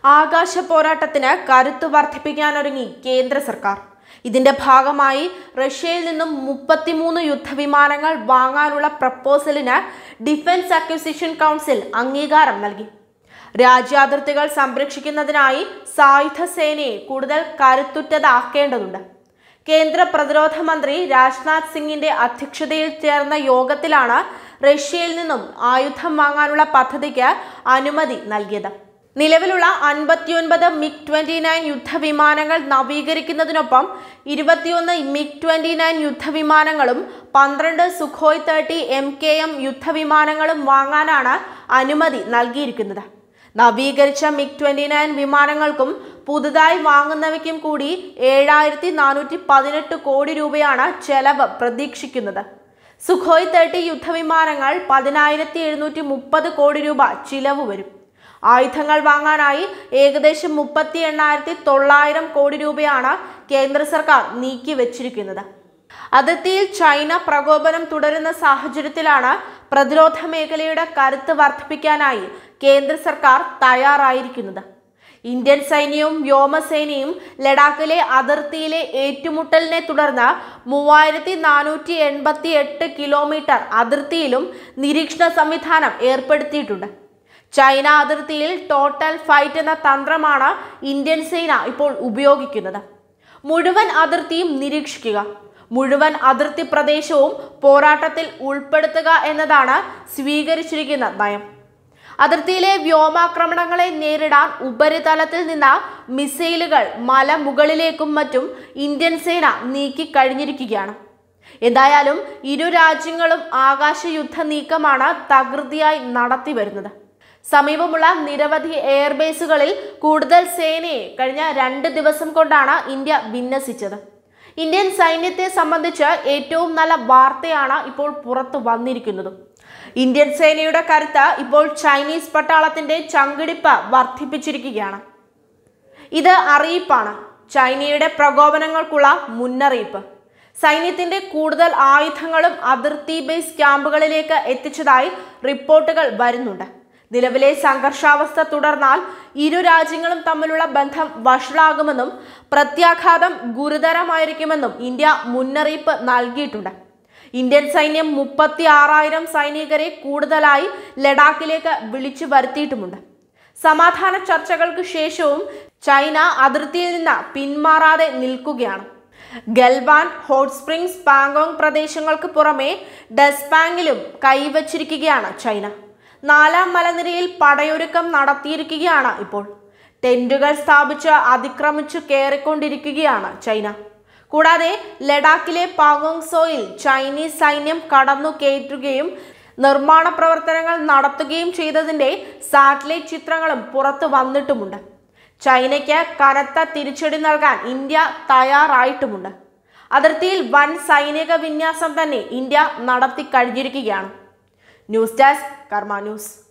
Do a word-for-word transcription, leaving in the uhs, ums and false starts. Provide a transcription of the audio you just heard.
ആകാശ പോരാട്ടത്തിന് കരുത്തു വർദ്ധിപ്പിക്കാനൊരുങ്ങി കേന്ദ്ര സർക്കാർ. ഇതിന്റെ ഭാഗമായി റഷ്യയിൽ നിന്നും മുപ്പത്തിമൂന്ന് യുദ്ധവിമാനങ്ങൾ വാങ്ങാനുള്ള പ്രപ്പോസലിന് ഡിഫൻസ് അക്വിസിഷൻ കൗൺസിൽ അംഗീകാരം നൽകി. രാജ്യാതിർത്തികൾ സംരക്ഷിക്കുന്നതിനായി സായുധ സേനയെ കൂടുതൽ കരുത്തുറ്റതാക്കേണ്ടതുണ്ട്. കേന്ദ്ര പ്രതിരോധ മന്ത്രി രാജ്നാഥ് സിംഗിന്റെ അധ്യക്ഷതയിൽ ചേർന്ന യോഗത്തിലാണ് റഷ്യയിൽ നിന്നും ആയുധം വാങ്ങാനുള്ള പദ്ധതിക്ക് അനുമതി നൽകിയത്. നിലവിലുള്ള അൻപത്തിയൊൻപത് മിഗ് ട്വന്റി നയൻ യുദ്ധവിമാനങ്ങൾ നവീകരിക്കുന്നതിനൊപ്പം ഇരുപത്തിയൊന്ന് മിഗ് ട്വന്റി നയൻ യുദ്ധവിമാനങ്ങളും പന്ത്രണ്ട് Sukhoi thirty M K M യുദ്ധവിമാനങ്ങളും വാങ്ങാനാണ് അനുമതി നൽകിയിരിക്കുന്നത്. നവീകരിച്ച മിഗ് ട്വന്റി നയൻ വിമാനങ്ങൾക്കും പുതുതായി വാങ്ങുന്നവയ്ക്കും കൂടി ഏഴായിരത്തി നാനൂറ്റി പതിനെട്ട് കോടി രൂപയാണ് ചെലവ് പ്രതീക്ഷിക്കുന്നത്. സുഖോയ് തേർട്ടി യുദ്ധവിമാനങ്ങൾ പതിനായിരത്തി എഴുന്നൂറ്റി മുപ്പത് കോടി രൂപ ചിലവ് വരും. ആയുധങ്ങൾ വാങ്ങാനായി ഏകദേശം മുപ്പത്തി എണ്ണായിരത്തി തൊള്ളായിരം കോടി രൂപയാണ് കേന്ദ്ര സർക്കാർ നീക്കി വെച്ചിരിക്കുന്നത്. അതിർത്തിയിൽ ചൈന പ്രകോപനം തുടരുന്ന സാഹചര്യത്തിലാണ് പ്രതിരോധ മേഖലയുടെ കരുത്ത് വർദ്ധിപ്പിക്കാനായി കേന്ദ്ര സർക്കാർ തയ്യാറായിരിക്കുന്നത്. ഇന്ത്യൻ സൈന്യവും വ്യോമസേനയും ലഡാക്കിലെ അതിർത്തിയിലെ ഏറ്റുമുട്ടലിനെ തുടർന്ന് മൂവായിരത്തി നാനൂറ്റി എൺപത്തി എട്ട് കിലോമീറ്റർ അതിർത്തിയിലും നിരീക്ഷണ സംവിധാനം ഏർപ്പെടുത്തിയിട്ടുണ്ട്. ചൈന അതിർത്തിയിൽ ടോട്ടൽ ഫൈറ്റ് എന്ന തന്ത്രമാണ് ഇന്ത്യൻ സേന ഇപ്പോൾ ഉപയോഗിക്കുന്നത്. മുഴുവൻ അതിർത്തിയും നിരീക്ഷിക്കുക, മുഴുവൻ അതിർത്തി പ്രദേശവും പോരാട്ടത്തിൽ ഉൾപ്പെടുത്തുക എന്നതാണ് സ്വീകരിച്ചിരിക്കുന്ന നയം. അതിർത്തിയിലെ വ്യോമാക്രമണങ്ങളെ നേരിടാൻ ഉപരിതലത്തിൽ നിന്ന് മിസൈലുകൾ മലമുകളിലേക്കും മറ്റും ഇന്ത്യൻ സേന നീക്കിക്കഴിഞ്ഞിരിക്കുകയാണ്. എന്തായാലും ഇരു രാജ്യങ്ങളും ആകാശ യുദ്ധ നീക്കമാണ് തകൃതിയായി നടത്തി വരുന്നത്. സമീപമുള്ള നിരവധി എയർബേസുകളിൽ കൂടുതൽ സേനയെ കഴിഞ്ഞ രണ്ട് ദിവസം കൊണ്ടാണ് ഇന്ത്യ വിന്യസിച്ചത്. ഇന്ത്യൻ സൈന്യത്തെ സംബന്ധിച്ച് ഏറ്റവും നല്ല വാർത്തയാണ് ഇപ്പോൾ പുറത്തു വന്നിരിക്കുന്നത്. ഇന്ത്യൻ സേനയുടെ കരുത്ത് ഇപ്പോൾ ചൈനീസ് പട്ടാളത്തിന്റെ ചങ്കിടിപ്പ് വർദ്ധിപ്പിച്ചിരിക്കുകയാണ്. ഇത് അറിയിപ്പാണ്, ചൈനയുടെ പ്രകോപനങ്ങൾക്കുള്ള മുന്നറിയിപ്പ്. സൈന്യത്തിന്റെ കൂടുതൽ ആയുധങ്ങളും അതിർത്തി ബേസ് ക്യാമ്പുകളിലേക്ക് എത്തിച്ചതായി റിപ്പോർട്ടുകൾ വരുന്നുണ്ട്. നിലവിലെ സംഘർഷാവസ്ഥ തുടർന്നാൽ ഇരു രാജ്യങ്ങളും തമ്മിലുള്ള ബന്ധം വഷളാകുമെന്നും പ്രത്യാഘാതം ഗുരുതരമായിരിക്കുമെന്നും ഇന്ത്യ മുന്നറിയിപ്പ് നൽകിയിട്ടുണ്ട്. ഇന്ത്യൻ സൈന്യം മുപ്പത്തി ആറായിരം സൈനികരെ കൂടുതലായി ലഡാക്കിലേക്ക് വിളിച്ചു വരുത്തിയിട്ടുമുണ്ട്. സമാധാന ചർച്ചകൾക്ക് ശേഷവും ചൈന അതിർത്തിയിൽ നിന്ന് പിന്മാറാതെ നിൽക്കുകയാണ്. ഗൽവാൻ, ഹോട്ട് സ്പ്രിംഗ്സ്, പാങ്കോങ് പ്രദേശങ്ങൾക്ക് പുറമെ ഡെസ്പാങ്ങിലും കൈവച്ചിരിക്കുകയാണ് ചൈന. നാലാം മലനിരയിൽ പടയൊരുക്കം നടത്തിയിരിക്കുകയാണ് ഇപ്പോൾ. ടെന്റുകൾ സ്ഥാപിച്ച് അതിക്രമിച്ചു കയറിക്കൊണ്ടിരിക്കുകയാണ് ചൈന. കൂടാതെ ലഡാക്കിലെ പാങ്കോങ് സോയിൽ ചൈനീസ് സൈന്യം കടന്നു കയറ്റുകയും നിർമ്മാണ പ്രവർത്തനങ്ങൾ നടത്തുകയും ചെയ്തതിന്റെ സാറ്റലൈറ്റ് ചിത്രങ്ങളും പുറത്തു വന്നിട്ടുമുണ്ട്. ചൈനയ്ക്ക് കനത്ത തിരിച്ചടി നൽകാൻ ഇന്ത്യ തയ്യാറായിട്ടുമുണ്ട്. അതിർത്തിയിൽ വൻ സൈനിക വിന്യാസം തന്നെ ഇന്ത്യ നടത്തി കഴിഞ്ഞിരിക്കുകയാണ്. News desk Karma news.